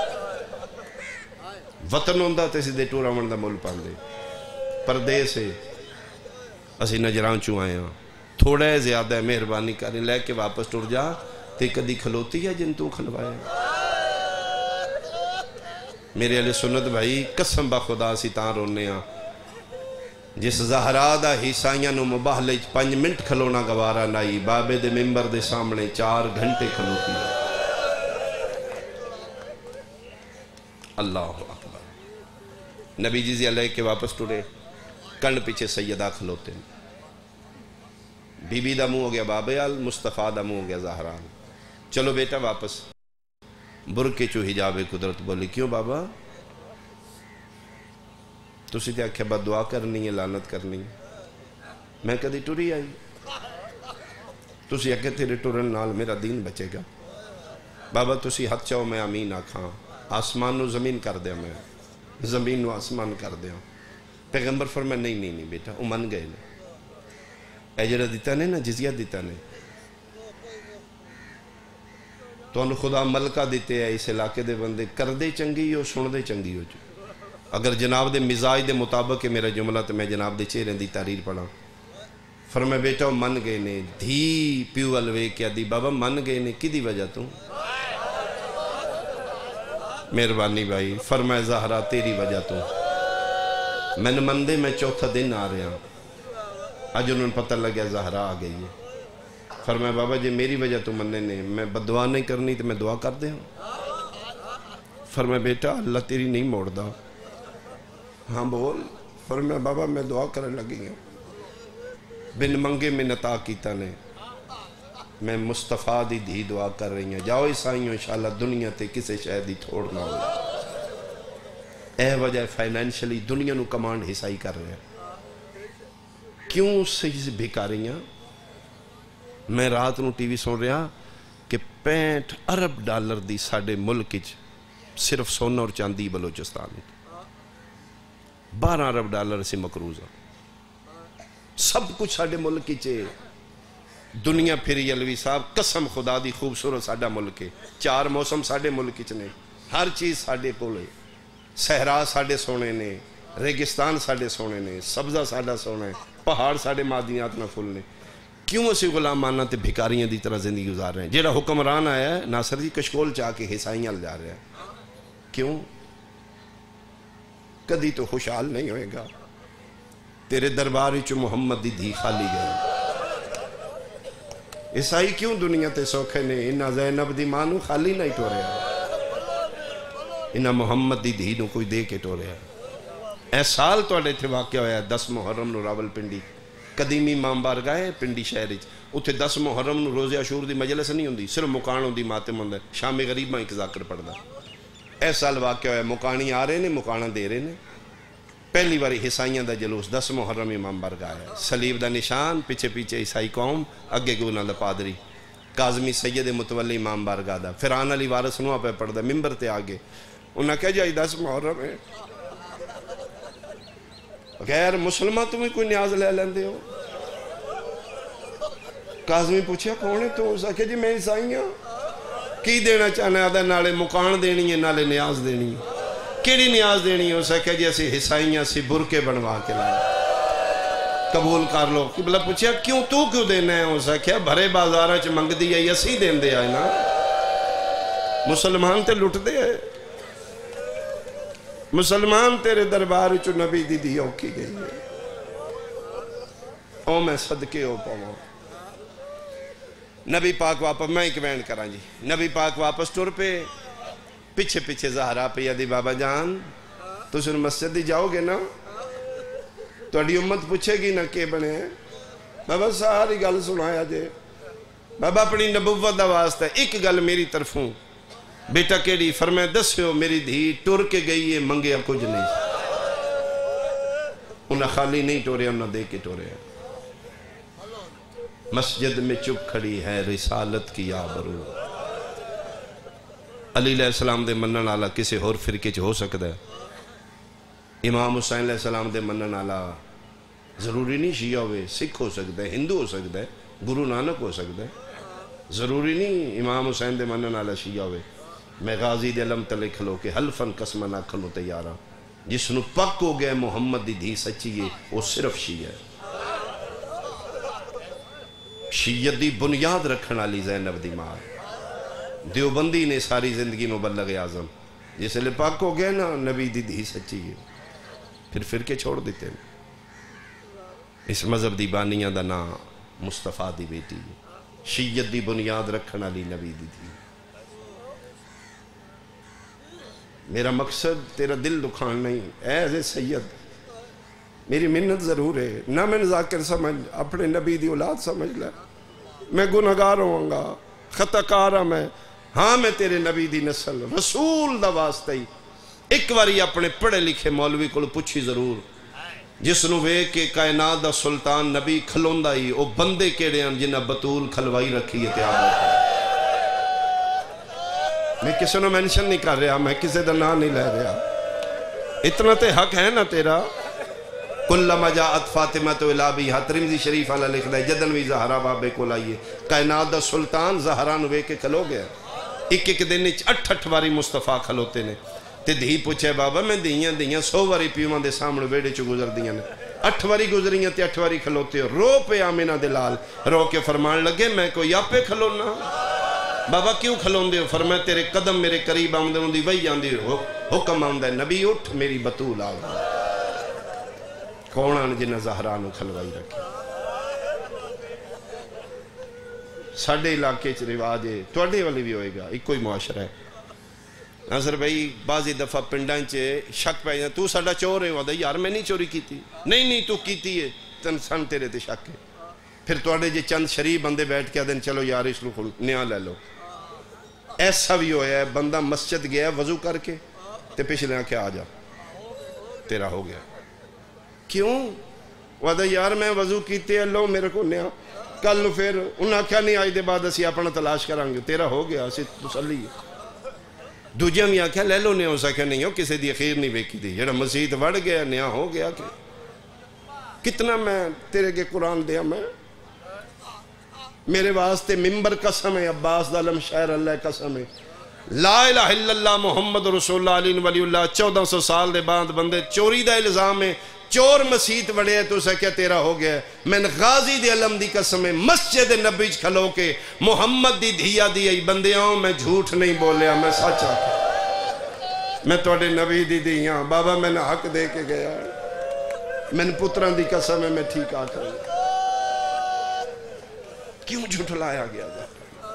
وطن ہوندہ تے سیدھے ٹورا منڈا مول پاندے. پردے سے اسی نجران چوں آئے ہیں. تھوڑا ہے زیادہ ہے، مہربانی کریں لے کے واپس ٹور جا. تے کدی کھلوتی ہے جن تو کھلوائے. میرے علیہ سنت بھائی قسم با خدا سی تاں رونے ہیں. جس زہرا دا حیسائیاں نو مباہلے 5 منٹ کھلونا گوارا نائی، بابے دے ممبر دے سامنے 4 گھنٹے کھلوتی ہے. اللہ اکبر. نبی جیزی علیہ کے واپس ٹورے، کنڈ پیچھے سیدہ کھلوتے ہیں. بی بی دا منہ ہو گیا بابے آل، مصطفیٰ دا منہ ہو گیا زہرا. چلو بیٹا واپس. برکے چو حجاب قدرت. بولی کیوں بابا؟ تسی تے آکھے بد دعا کرنی ہے، لعنت کرنی ہے. میں کدی ٹوری آئی؟ تسی آکھے تیرے ٹورن نال میرا دین بچے گا. بابا تسی ہاتھ چاہو میں آمین آکھاں. آسمان نو زمین کر دیا، میں زمین نو آسمان کر دیا. پیغمبر فرمایا نہیں بیٹا وہ من گئے نے. اے جڑا دیتا نے نا جزیہ دیتا نے، تو انہوں خدا ملکہ دیتے ہیں اس علاقے دے بندے. کر دے چنگی ہو، سن دے چنگی ہو. اگر جناب دے مزاج دے مطابق ہے میرا جملہ تو میں جناب دے چہرے دی تحریر پڑھا. فرمایا بیٹا وہ من گئے نے. دھی پیو الوے کیا دی بابا من گئے نے کی دی وجہ تو؟ مہربانی بھائی. فرمایا زہرا تیری وجہ تو. میں نے من دے میں 4تھا دن آ رہا. آج انہوں نے پتہ لگیا زہرا آ گئی ہے. فرمایا بابا جی میری وجہ تو مننے نے، میں بدعا نہیں کرنی تو میں دعا کر دے ہوں. فرمایا بیٹا اللہ تیری نہیں موڑ دا. ہاں بول. فرمایا بابا میں دعا کرنے لگی ہوں. بن منگے میں نتا کیتا نے. میں مصطفیٰ دی دھی دعا کر رہی ہیں. جاؤ عیسائیوں انشاءاللہ دنیا تے کسے شاید ہی تھوڑ نہ ہو. اے وجہ فائنینشلی دنیا نو کمانڈ حسائی کر رہے ہیں. کیوں صحیح سے بھیکا رہی ہیں؟ میں رات نو ٹی وی سن رہا کہ 65 ارب ڈالر دی ساڑے ملک صرف سونا اور چاندی بلوچستان. 12 ارب ڈالر سے مقروض ہے. سب کچھ ساڑے ملک چے. دنیا پھری علوی صاحب قسم خدا دی خوبصورت ساڑا ملک ہے. 4 موسم ساڑے ملک چنے. ہر چیز ساڑے کولے. صحرا ساڑے سونے نے، ریگستان ساڑے سونے نے، سبزہ ساڑا سونے، پہاڑ ساڑے معدنیات نہ پھولنے. کیوں اسی غلامانہ تے بھکاریاں دی طرح زندگی گزار رہے ہیں؟ جیڑا حکمران آیا ہے ناصر جی کشکول چاہ کے حسائیاں لے جا رہے ہیں. کیوں؟ کدی تو خوشحال نہیں ہوئے گا. تیرے دربار وچ محمد دی دھی خالی گئے. عیسائی کیوں دنیا تے سوکھے نے؟ انہاں زینب دی ماں نو خالی نہیں ٹوریا، انہاں محمد دی دھی نو کوئی دے کے ٹوریا. اے سال توڑے تھے واقعہ ہویا ہے 10 محرم نو راول پنڈی قدیمی امام بارگاہ ہے پنڈی شہر وچ. اتھے 10 محرم نو روزے عاشور دی مجلس نہیں ہوندی، صرف مکان ہوندی، ماتم ہوندا ہے، شام غریب میں ایک ذاکر پڑھدا. اے سال واقعہ ہویا مکانی آ رہے نے، مکانہ دے رہے نے. پہلی باری حسائیاں دا جلوس 10 محرم امام بارگاہ ہے. صلیب دا نشان، پیچھے پیچھے عیسائی قوم، اگے کے انہاں دا پادری کاظمی سید متولی امام بارگاہ دا. فرعون علی وارث نو پہ پڑھدا ممبر تے آگے. انہاں کہا جائی 10 محرم ہے، غیر مسلمان تمہیں کوئی نیاز لے لیندے ہو؟ کاظمی پوچھا کون ہے تو؟ اس کہا جی میں عیسائی ہوں. کی دینا چاہنا ہے؟ آدھا نالے مکان دینی ہے، نالے نیاز دینی ہے. کیڑی نیاز دینی ہے؟ اس کہا جی اسی حسائیاں سی برکے بنوا کے لائے، قبول کر لو. قبلہ پوچھا کیوں تو کیوں دینا ہے؟ اس کہا بھرے بازارہ چ منگ دی ہے، اسی دین دے آئے نا. مسلمان تے لٹ دے ہے. مسلمان تیرے دربار چو نبی دی دی اوکی گئی ہے. او میں صدقے ہو پاؤں. نبی پاک واپس میں ایک بینڈ کرا جی. نبی پاک واپس ٹور پہ پیچھے پیچھے زہرا پہ یادی بابا جان تو سن مسجد دی جاؤ گے نا توڑی امت پوچھے گی نا کہ بنے ہیں. بابا ساری گل سنایا جے. بابا اپنی نبوت دا واسطہ ایک گل میری طرفوں بیٹا کیڑی؟ فرمائے دسیو میری دھی ٹور کے گئی ہے، منگیا کچھ نہیں. انہاں خالی نہیں ٹورے، انہاں دے کے ٹورے. مسجد میں چپ کھڑی ہے رسالت کی آبرو. علی علیہ السلام دے منن والا کسی اور فرقے چ ہو سکتا ہے؟ امام حسین علیہ السلام دے منن والا ضروری نہیں شیعہ ہوئے، سکھ ہو سکتا ہے، ہندو ہو سکتا ہے، گرو نانک ہو سکتا ہے. ضروری نہیں امام حسین دے منن والا شیعہ ہوئے. میں غازی دے علم تلے کھلو کے حلفن قسم نہ کھلو تیارا جس نو پک ہو گئے محمد دی دھی سچی ہے وہ صرف شیعہ ہے. شیعت دی بنیاد رکھن والی زینب دی ماں. دیوبندی نے ساری زندگی مبلغ اعظم جس لئے پاک ہو گئے نا نبی دی دھی سچی ہے، پھر فرقے چھوڑ دیتے ہیں. اس مذہب دی بانیاں دا نام مصطفیٰ دی بیٹی ہے. شیعت دی بنیاد رکھن والی نبی دی دھی. میرا مقصد تیرا دل دکھان نہیں. اے سید میری منت ضرور ہے، نہ میں ذاکر سمجھ، اپنے نبی دی اولاد سمجھ لے. میں گناہگار ہوں گا، خطا کارا میں. ہاں میں تیرے نبی دی نسل رسول دا واسطہ ہی. ایک واری اپنے پڑھے لکھے مولوی کو پوچھی ضرور جس نو وے کہ کائنات دا سلطان نبی کھلوندا ہی او بندے کیڑے ہیں جنہاں بطول کھلوائی رکھی ہے تیار. میں کسی نے مینشن نہیں کر رہا، میں کسی دا نام نہیں لے رہا. اتنا تے حق ہے نا تیرا. کلما جاءت فاطمہ تو الابی ترمذی شریف والا لکھ دے جدن وی زہرا بابے کو لائیے. کائنات دا سلطان زہرا نو وے کے کھلو گیا. ایک ایک دن 8 واری مصطفیٰ کھلوتے نے. تے دھی پوچھے بابا میں دیاں 100 واری پیواں دے سامنے ویڑے چ گزر دیاں نے. 8 واری گزریاں تے 8 واری کھلوتے. رو پہ آمینہ دلال رو کے فرمان لگے میں کوئی آپ پہ کھلونا. بابا کیوں کھلون دے ہو؟ فرمایا تیرے قدم میرے قریب آمدے ہوں دی وہی آندی حکم آمدہ ہے نبی اٹھ میری بطول آ گئی. کون آن جنہ زہرانو کھلوائی رکھے. ساڑھے علاقے چ رواج ہے، توڑے والی بھی ہوئے گا، ایک کوئی معاشرہ ہے. ناصر بھائی بعضی دفعہ پنڈان چے شک پہ جانا تو ساڑھا چور ہے. وہاں یار میں نہیں چوری کیتی. نہیں تو کیتی ہے تن سن تیرے تے شک ہے. پھر توڑے جے چند شریف بندے بیٹھ کے دن چلو یار اس لوگ نیا لے لو. ایسا بھی ہویا ہے بندہ مسجد گیا وضو کر کے تے پچھلے آنکھیں آ جا تیرا ہو گیا. کیوں؟ وہاں یار میں وضو کیتے ہیں لو میرے کو نیا. کل نو پھر انہاں کیا نہیں آئی دے بعد اسی اپنا تلاش کرانگے تیرا ہو گیا اسی تسلی ہے. دوجہ میں آکھا لے لو نیا ہو سکے نہیں ہو کسی دی اخیر نہیں بیکی دی جڑا مسجد وڑ گیا نیا ہو گیا. کہ کتنا میں تیرے کے قرآن دیا میں میرے واسطے ممبر قسم ہے عباس دالم شاعر اللہ قسم ہے لا الہ الا اللہ محمد رسول اللہ علی ولی اللہ 1400 سال دے بعد بندے چوری دا الزام ہے چور مسیت وڑے ہے تو اسے کیا تیرا ہو گیا ہے میں غازی دی علم دی قسم ہے مسجد نبی کھلو کے محمد دی دھیا دی ای بندیاں میں جھوٹ نہیں بولیا میں سچ آکے میں توڑے نبی دی دیاں بابا میں نے حق دے کے گیا میں نے پتران دی قسم ہے میں ٹھیک آکر کیوں جھٹلایا گیا جاتا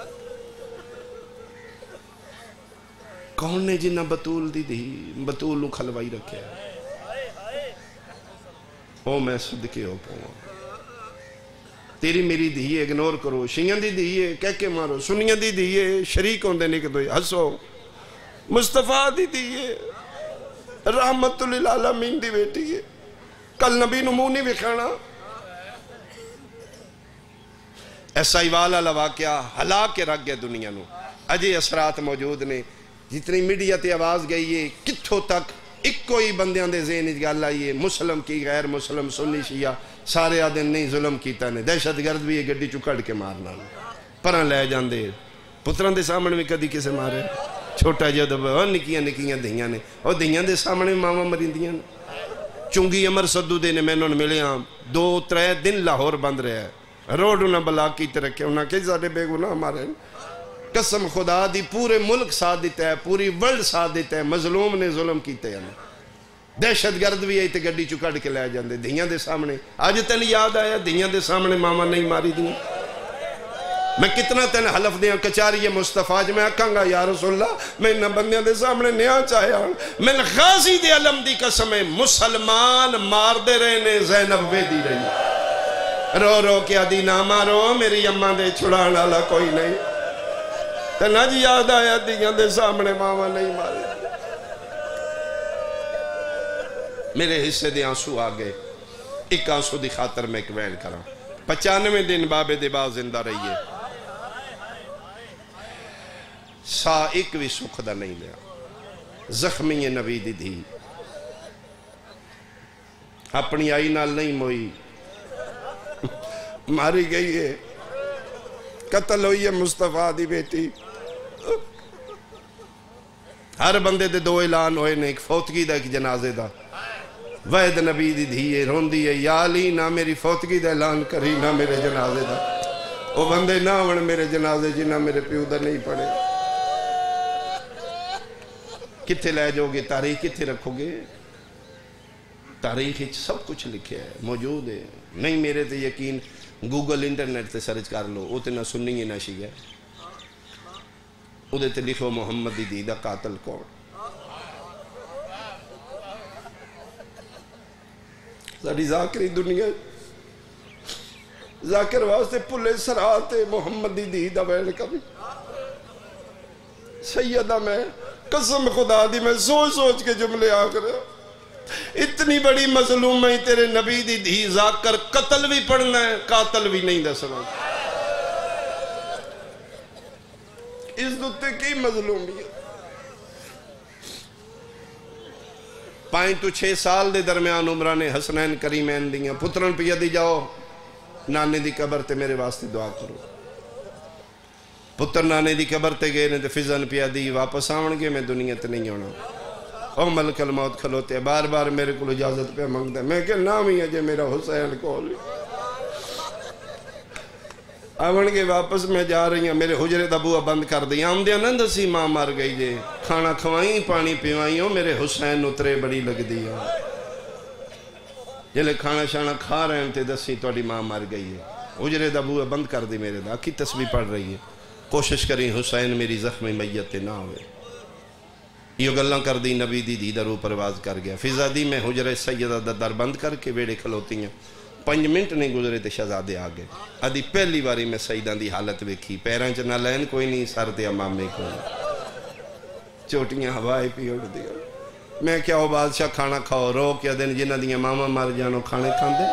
کون نے جنہ بطول دی دی بطول نو کھلوائی رکھے او میں صدقے ہو پاؤں تیری میری دیئے اگنور کرو شیعہ دی دیئے کہہ کے مارو سنیہ دی دیئے شریک ہوں دینے کے دوئے حسو مصطفیٰ دی دیئے رحمت للعالمین دی بیٹی ہے کل نبی نمونی وکھانا ایسا ہی والا واقعہ ہلا کے رکھ گیا دنیا نو اجے اثرات موجود نے جتنی میڈیا تے آواز گئی ہے کتھوں تک ایک کوئی بندیاں دے ذہن وچ گل آئی ہے مسلم کی غیر مسلم سنی شیعہ سارے آدن نہیں ظلم کیتا نے دہشت گرد بھی یہ گڈی چکڑ کے مارنا پراں لے جاندے پتران دے سامنے میں کدی کسے مارے چھوٹا جا دبا نکیاں نکیاں دھیاں نے اور دھیاں دے سامنے ماما مریندیاں نے چونگی عمر صدو دے نے میں انہوں نے ملے ہاں 2-3 دن لاہور بند رہے ہیں روڈ انہاں بلا کیتے رکھے انہاں کہ زیادہ بے گناہ ہمارے قسم خدا دی پورے ملک ساتھ دیتا ہے پوری ورلڈ ساتھ دیتا ہے مظلوم نے ظلم کیتے ہیں دہشت گرد بھی آئی تے گڈی چکڑ کے لے جاندے دھیاں دے سامنے آج تین یاد آیا دھیاں دے سامنے ماما نہیں ماری دیں میں کتنا تین حلف دیاں کچاری مصطفیٰ میں آکھاں گا یا رسول اللہ میں انہاں بندیاں دے سامنے نیا چاہیا میں غازی دے علم دی قسم مسلمان مار دے رہے نے زینب ویدی رہی رو رو کیا دی نہ مارو میری اماں دے چھڑانا لا کوئی نہیں تے نہ جی یاد آیا دیاں دے سامنے ماما نہیں مارے میرے حصے دے آنسو آگئے ایک آنسو دی خاطر میں ایک وین کرا 95 دن بابے دے باز زندہ رہی ہے سا ایک بھی سکھ دا نہیں لیا زخمی نبی دی دھی اپنی آئی نال نہیں موئی ماری گئی ہے قتل ہوئی ہے مصطفیٰ دی بیٹی ہر بندے دے 2 اعلان ہوئے نے ایک فوتگی دا ایک جنازے دا وحد نبی دی دھیے روندی ہے یا علی نہ میری فوتگی دا اعلان کری نہ میرے جنازے دا وہ بندے نہ ہونے میرے جنازے جی نہ میرے پیو دا نہیں پڑے کتھے لے جو گے تاریخ کتھے رکھو گے تاریخ سب کچھ لکھے ہے موجود ہے نہیں میرے تے یقین گوگل انٹرنیٹ تے سرچ کر لو وہ تے نہ سننی نہ شیعہ وہ تے لکھو محمد دی دیدہ قاتل کون ساری ذاکری دنیا ذاکر واسطے پلے سراتے محمد دی دیدہ ویل کبھی سیدہ میں قسم خدا دی میں سوچ سوچ کے جملے آکر اتنی بڑی مظلوم میں تیرے نبی دی دھی ذاکر قتل بھی پڑھنا ہے قاتل بھی نہیں دسنا اس دوتے کی مظلومیت 5 تو 6 سال دے درمیان عمران حسنین کریمین دیاں پترن پیا دی جاؤ نانے دی قبر تے میرے واسطے دعا کرو پتر نانے دی قبر تے گئے نے تے فضن پیا دی واپس آؤنگے میں دنیا تے نہیں ہونا او ملک الموت کھلوتے بار بار میرے کو اجازت پہ مانگتا ہے میں کہ نام ہی ہے جے میرا حسین کول آون کے واپس میں جا رہی ہیں میرے حجرے دا بوہ بند کر دیا ہم دیا نند سی ماں مر گئی جے کھانا کھوائیں پانی پیوائیں میرے حسین اترے بڑی لگ دیا جلے کھانا شانا کھا رہے ہیں تے دسی توڑی ماں مر گئی ہے حجرے دا بوہ بند کر دی میرے دا کی تسبیح پڑھ رہی ہے کوشش کریں حسین میری زخمی میت نہ ہوئے یہ گلہ کر دی نبی دی دی درو پرواز کر گیا فضا دی میں حجرے سیدہ دا در بند کر کے ویڑے کھلوتی ہیں 5 منٹ نہیں گزرے تے شہزادے آگئے ادھی پہلی باری میں سیدہ دی حالت ویکھی پیران چ نہ لین کوئی نہیں سر دیا مامے کو چوٹیاں ہوائے پی اڑ دیا میں کیا ہو بادشاہ کھانا کھاؤ رو کیا دن جنہ دیا ماما مر جانو کھانے کھان دے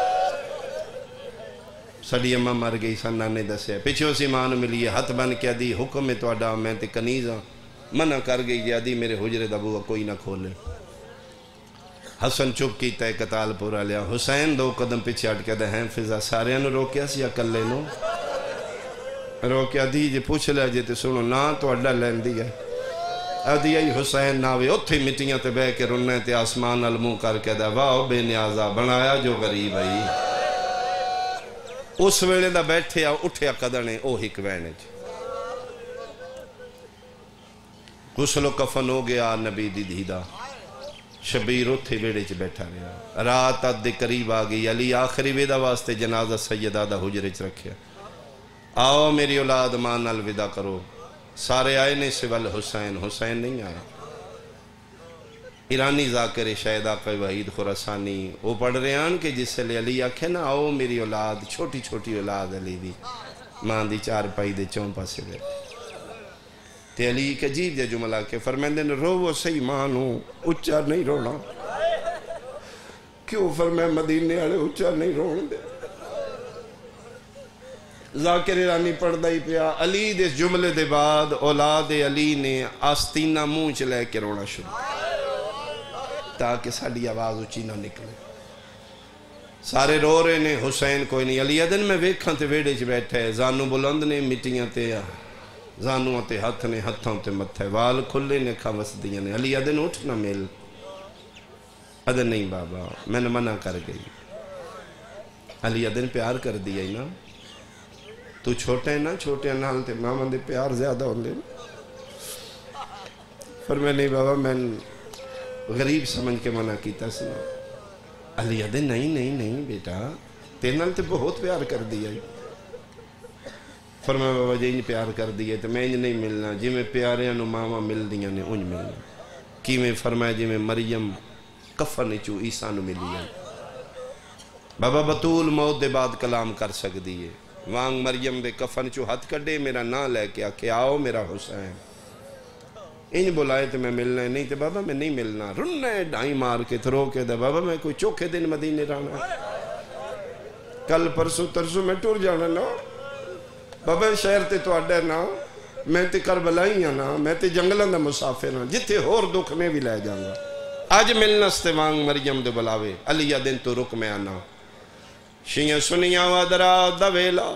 سڑی اماں مر گئی سن نانے دسے پچھو سی ماں ملی ہے ہاتھ بن کیا دی حکم میں تو اڈا میں تے کنیز ہاں منع کر گئی جا دی میرے حجرے دا بوہ کوئی نہ کھولے حسن چپ کیتا ہے قتال پورا لیا حسین 2 قدم پیچھے ہٹ کے دے ہیں فضا سارے انو روکیا سی اکلے نو رو کے ادھی جی پوچھ لیا جی تے سنو نا تو اڈا لین دی ہے ادھی ای حسین ناوے اتھے مٹیاں تے بے کے رننے تے آسمان المو کر کے دا واہ بے نیازہ بنایا جو غریب ہے اس ویلے دا بیٹھے اٹھیا قدنے او ہک وینے غسل و کفن ہو گیا نبی دی دھیدہ شبیر اتھے بیڑے چ بیٹھا رہا رات دے قریب آگئی علی آخری ویدہ واسطے جنازہ سیدہ دا حجرے چ رکھیا آؤ میری اولاد ماں نال ودا کرو سارے آئے نے سوال حسین حسین نہیں آیا ایرانی ذاکر شاہد آقا وحید خراسانی وہ پڑھ رہے ہیں کہ جس سے علی آکھے نا آؤ میری اولاد چھوٹی چھوٹی اولاد علی دی ماں دی چار پائی دے چون پاسے دے تے علی ایک عجیب جا جملہ کہ فرمیندے نے رو وہ صحیح مانو اچھا نہیں رونا کیوں فرمائے مدینے آلے اچھا نہیں رونا دے ذاکر ایرانی پڑھ دائی پیا علی دے جملے دے بعد اولاد علی نے آستینہ منہ چلے کے رونا شروع تاکہ ساڑی آواز اچھی نہ نکلے سارے رو رہے نے حسین کوئی نہیں علی ادن میں ویکھاں تے ویڑے چ بیٹھے زانو بلند نے مٹیاں تے زانو تے ہتھ نے ہتھاں تے متھے وال کھلے نے کھا وسدیاں نے علی ادن اٹھ نہ مل ادن نہیں بابا میں نے منع کر گئی علی ادن پیار کر دیا ہی نا تو چھوٹے نا چھوٹے نال تے ماما دے پیار زیادہ ہوندے فرمائے نہیں بابا میں غریب سمجھ کے منع کیتا سنا علی ادن نہیں نہیں نہیں بیٹا تیرے نال تے بہت پیار کر دیا فرمائے بابا جی انج پیار کر دیئے تو میں انج نہیں ملنا جی میں پیاریاں نو ماما مل دیاں نے انج ملنا کی میں فرمائے جی میں مریم کفن چو عیسیٰ نو ملی بابا بطول موت دے بعد کلام کر سک دیئے وانگ مریم دے کفن چو ہاتھ کڈے میرا نا لے کے آکے آؤ میرا حسین انج بلائے تو میں ملنا نہیں تو بابا میں نہیں ملنا رننے ڈائیں مار کے تھرو کے دے بابا میں کوئی چوکھے دن مدینے رانا کل پرسو ترسو میں ٹور جانا نا بابا شہر تے تو اڈے نا میں تے کربلائی ہاں نا میں تے جنگلان دا مسافر ہاں جتے ہور دکھ میں بھی لے جاؤں گا آج ملنا ستے وانگ مریم دے بلاوے علیہ دن تو رک میں آنا شیئں سنیاں وادرا دا ویلا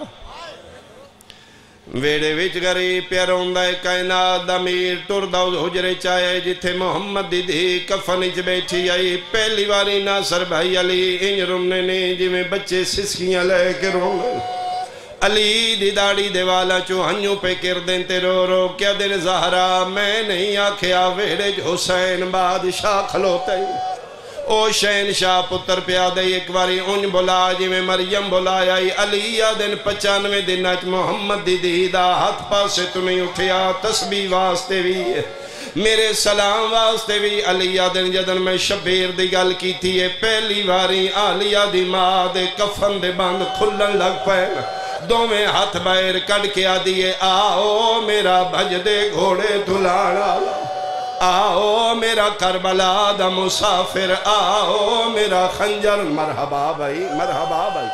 ویڑے وچ گری پیرون دا کائنات دا میر ٹر دا حجرے چاہے جتھے محمد دی دی کفن اچ بیٹھی آئی پہلی واری ناصر بھائی علی انج رمنے نے جی میں بچے سسکیاں لے کے رونے علی دی داڑی دیوالا چو ہنیوں پہ کر دیں تے رو رو کیا دن زہرا میں نہیں آکھیا ویڑے حسین بادشاہ کھلوتے او شہنشاہ پتر پیادے ایک باری ان بلا جی میں مریم بلایا علی دن 95 دن اچ محمد دی دیدہ ہاتھ پاسے تمہیں اٹھیا تسبیح واسطے بھی میرے سلام واسطے بھی علی دن جدن میں شبیر دی گل کی تھی پہلی باری علیہ دی ماں دے کفن دے بند کھلن لگ پہن دو میں ہاتھ باہر کڑ کے آدھیے آؤ میرا بھج دے گھوڑے دھلانا آؤ میرا کربلا دا مسافر آؤ میرا خنجر مرحبا بھائی مرحبا بھائی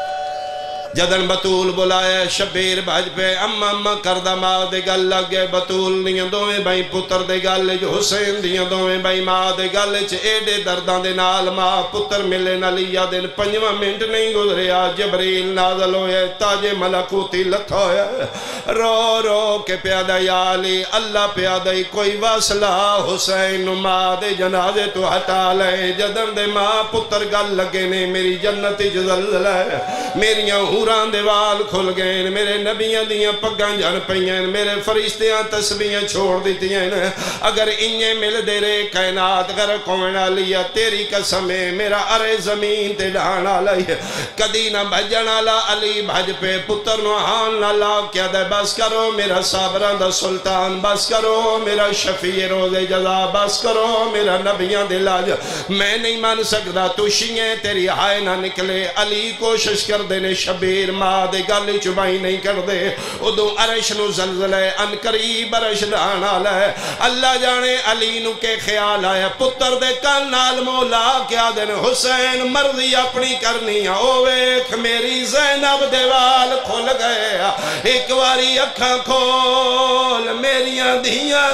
جدن بطول بلائے شبیر بھج پہ اما کردہ ماں دے گل لگے بطول دیاں دویں بھائی پتر دے گل جو حسین دیاں دویں بھائی ماں دے گل چھ ایڈے دردان دے نال ماں پتر ملے نلیہ دن 5 منٹ نہیں گزریا جبریل نازل ہوئے تاج ملکوتی لتھ ہوئے رو رو کے پیادہ یا علی اللہ پیادہ کوئی واسلہ حسین ماں دے جنازے تو ہٹا لے جدن دے ماں پتر گل لگے نے میری جنتی جزل ہے میریاں حوران دے وال کھل گئے میرے نبیاں دیاں پگاں جان پئیاں میرے فرشتیاں تسبیحاں چھوڑ دیتی ہیں اگر انہیں مل دے رے کائنات غرق ہونا لیا تیری قسمیں میرا ارے زمین تے ڈھانا لیا کدی نہ بھجنا لا علی بھج پہ پتر نوحان نہ لا کیا دے بس کرو میرا صابران دا سلطان بس کرو میرا شفیع روز جزا بس کرو میرا نبیاں دے لاج میں نہیں مان سکتا تو شیئیں تیری ہائے نہ نکلے علی کوشش کر دینے شبیر ماں دے گل چبائی نہیں کر دے ادو عرش نو زلزلے ان قریب عرش ڈھانا لے اللہ جانے علی نو کے خیال آیا پتر دے کان نال مولا کیا دن حسین مرضی اپنی کرنی او ایک میری زینب دیوال کھل گیا ایک واری اکھاں کھول میریاں دیاں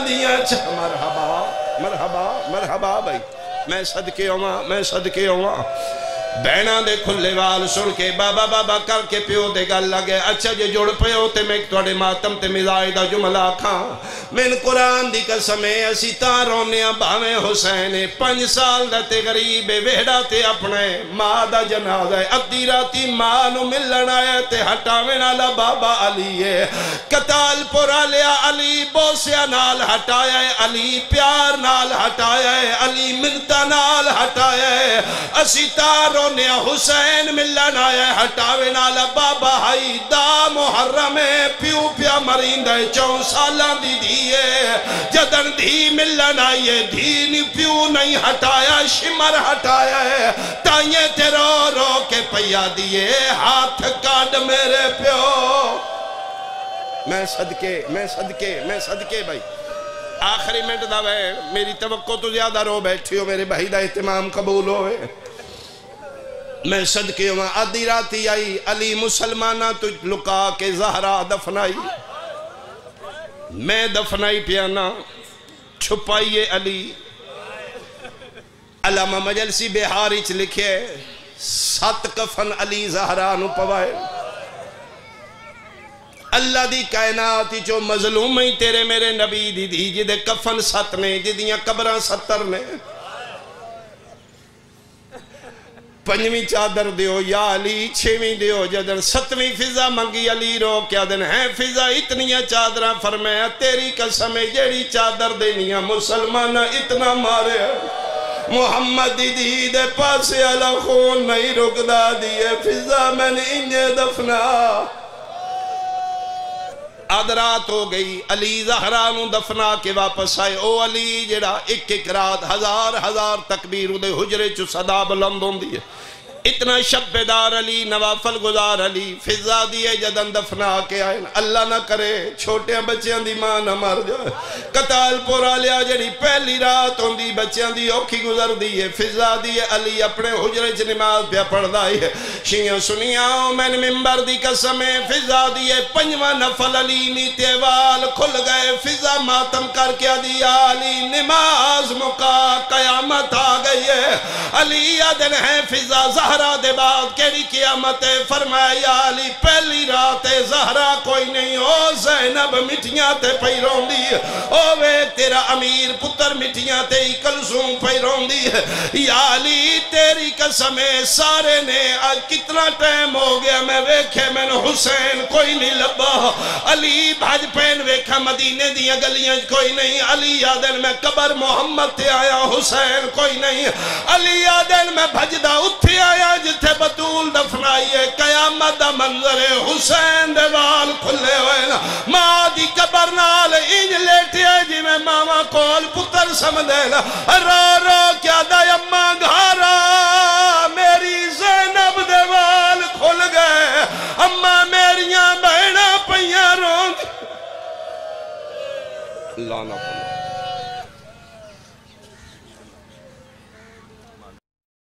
مرحبا مرحبا مرحبا بھائی میں صدقے ہوا بہنا دے کھلے وال سن کے بابا بابا کر کے پیو دے گل لگے اچھا جے جڑ پیو تے میں توڑے ماتم تے مزائی دا جملہ کھاں من قرآن دی قسمیں اسی تاں رونیاں باویں حسین 5 سال دا تے غریب ویڑا تے اپنے ماں دا جنازہ ہے ادھی راتی ماں نو ملن آیا تے ہٹاویں نالا بابا علی ہے کتال پورا لیا علی بوسیا نال ہٹایا ہے علی پیار نال ہٹایا ہے علی منتا نال ہٹایا ہے اسی تاں رونیاں حسین ملن آیا ہے ہٹاویں نالا بابا ہائی دا محرم پیو پیا مریندہ 4 سالاں دی دیئے جدن دھی ملن آئیے دھی پیو نہیں ہٹایا شمر ہٹایا ہے تائیں تے رو رو کے پیا دیئے ہاتھ کاٹ میرے پیو میں صدقے بھائی آخری منٹ دا ہے میری توقع تو زیادہ رو بیٹھی ہو میرے بھائی دا اہتمام قبول ہوئے میں صدقے ہوں آدھی راتی آئی علی مسلمانہ تو لکا کے زہرا دفنائی میں دفنائی پیانا چھپائیے علی علامہ مجلسی بہاری چ لکھے 7 کفن علی زہرا نو پوائے اللہ دی کائناتی جو مظلوم ہی تیرے میرے نبی دی دی جدے کفن 7 نے جدیاں قبران 70 نے 5ویں چادر دیو یا علی 6ویں دیو جدن 7ویں فضا منگی علی رو کیا دن ہے فضا اتنیاں چادرہ فرمایا تیری قسم جیڑی چادر دینیاں مسلمانہ اتنا مارے محمد دی دے پاسے علا خون نہیں رکدا دیئے فضا میں نے انجھے دفنا آدرات ہو گئی علی زہرانو دفنا کے واپس آئے او علی جڑا ایک رات ہزار تکبیر دے حجرے چو صدا بلند ہوں دیئے اتنا شب بیدار علی نوافل گزار علی فضا دیئے جدن دفنا کے آئے اللہ نہ کرے چھوٹے بچیاں دی ماں نہ مر جائے قتال پورا لیا جڑی پہلی رات ہوں دی بچیاں دی اوکھی گزر دیئے فضا دیئے علی اپنے حجرے چ نماز پہ پڑھ دائی ہے شیعہ سنیاں میں نے ممبر دی قسمیں فضا دیئے 5واں نفل علی نیتے وال کھل گئے فضا ماتم کر کے دیا علی نماز مکا قیامت آ گئی ہے علی آدن ہے فضا زہرہ دے بعد کیڑی قیامت فرمایا یا علی پہلی رات زہرہ کوئی نہیں او زینب مٹیاں تے پئی روندی او وے تیرا امیر پتر مٹیاں تے کلثوم پئی روندی یا علی تیری قسم سارے نے آج کتنا ٹائم ہو گیا میں ویکھے میں حسین کوئی نہیں لبا علی بھاج پین ویکھا مدینے دیا گلیاں کوئی نہیں علی یادن میں قبر محمد تے آیا حسین کوئی نہیں علی یادن میں بھجدہ اتھی آیا جتھے بطول دفنائیے قیامت دا منظر حسین دے وال کھلے ہوئے نا ماں دی قبر نال انج لیٹی ہے جی میں ماما کول پتر سمدے نا رو رو کیا دا اماں گھارا میری زینب دے وال کھل گئے اماں میریاں بہنہ پہیاں روند لانا پڑا